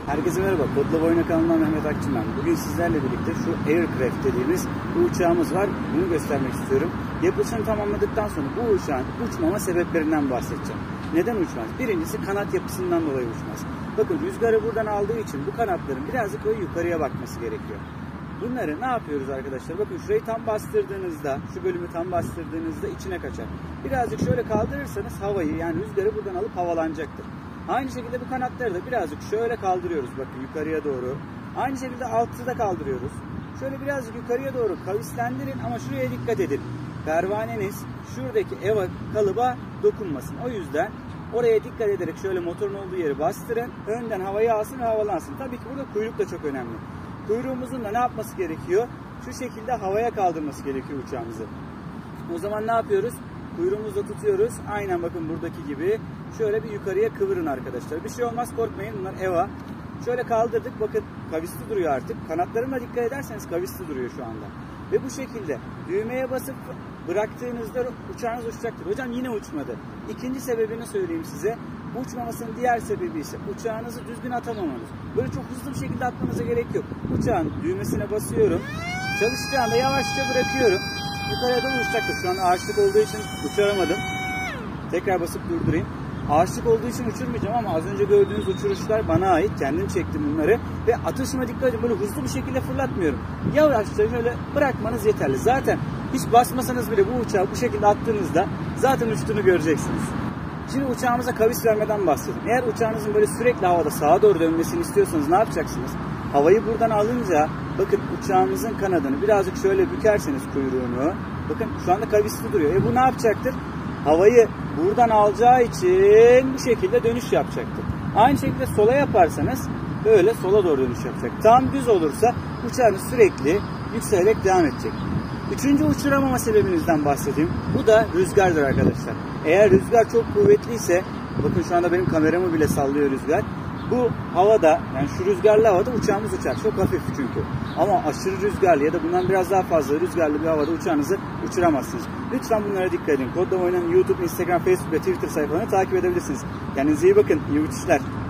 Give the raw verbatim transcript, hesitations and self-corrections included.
Herkese merhaba, Kodlava Oyunu kanalından Mehmet Akçın ben. Bugün sizlerle birlikte şu Aircraft dediğimiz bu uçağımız var. Bunu göstermek istiyorum. Yapısını tamamladıktan sonra bu uçağın uçmama sebeplerinden bahsedeceğim. Neden uçmaz? Birincisi kanat yapısından dolayı uçmaz. Bakın rüzgarı buradan aldığı için bu kanatların birazcık böyle yukarıya bakması gerekiyor. Bunları ne yapıyoruz arkadaşlar? Bakın şurayı tam bastırdığınızda, şu bölümü tam bastırdığınızda içine kaçar. Birazcık şöyle kaldırırsanız havayı, yani rüzgarı buradan alıp havalanacaktır. Aynı şekilde bu kanatları da birazcık şöyle kaldırıyoruz, bakın yukarıya doğru. Aynı şekilde altı da kaldırıyoruz. Şöyle birazcık yukarıya doğru kavislendirin ama şuraya dikkat edin. Pervaneniz şuradaki eva kalıba dokunmasın. O yüzden oraya dikkat ederek şöyle motorun olduğu yeri bastırın. Önden havayı alsın ve havalansın. Tabii ki burada kuyruk da çok önemli. Kuyruğumuzun da ne yapması gerekiyor? Şu şekilde havaya kaldırması gerekiyor uçağımızı. O zaman ne yapıyoruz? Kuyruğumuzla tutuyoruz. Aynen bakın buradaki gibi. Şöyle bir yukarıya kıvırın arkadaşlar. Bir şey olmaz, korkmayın. Bunlar eva. Şöyle kaldırdık. Bakın kavisli duruyor artık. Kanatlarına dikkat ederseniz kavisli duruyor şu anda. Ve bu şekilde düğmeye basıp bıraktığınızda uçağınız uçacaktır. Hocam yine uçmadı. İkinci sebebini söyleyeyim size. Uçmamasının diğer sebebi ise uçağınızı düzgün atamamanız. Böyle çok hızlı bir şekilde atmanıza gerek yok. Uçağın düğmesine basıyorum. Çalıştığı anda yavaşça bırakıyorum. Yukarıya doğru uçacaktır. Şu an ağaçlık olduğu için uçuramadım. Tekrar basıp durdurayım. Ağaçlık olduğu için uçurmayacağım ama az önce gördüğünüz uçuruşlar bana ait. Kendim çektim bunları. Ve atışıma dikkat edin. Böyle hızlı bir şekilde fırlatmıyorum. Yavaşça şöyle bırakmanız yeterli. Zaten hiç basmasanız bile bu uçağı bu şekilde attığınızda zaten uçtuğunu göreceksiniz. Şimdi uçağımıza kavis vermeden bahsedeyim. Eğer uçağınızın böyle sürekli havada sağa doğru dönmesini istiyorsanız ne yapacaksınız? Havayı buradan alınca bakın uçağımızın kanadını birazcık şöyle bükerseniz kuyruğunu. Bakın şu anda kavisli duruyor. E bu ne yapacaktır? Havayı buradan alacağı için bu şekilde dönüş yapacaktır. Aynı şekilde sola yaparsanız böyle sola doğru dönüş yapacak. Tam düz olursa uçağınız sürekli yükselerek devam edecek. Üçüncü uçuramama sebebinizden bahsedeyim. Bu da rüzgardır arkadaşlar. Eğer rüzgar çok kuvvetliyse, bakın şu anda benim kameramı bile sallıyor rüzgar. Bu havada, yani şu rüzgarlı havada uçağımız uçar. Çok hafif çünkü. Ama aşırı rüzgarlı ya da bundan biraz daha fazla rüzgarlı bir havada uçağınızı uçuramazsınız. Lütfen bunlara dikkat edin. Kodlava Oyun'un YouTube, Instagram, Facebook ve Twitter sayfalarını takip edebilirsiniz. Kendinize iyi bakın. İyi uçuşlar.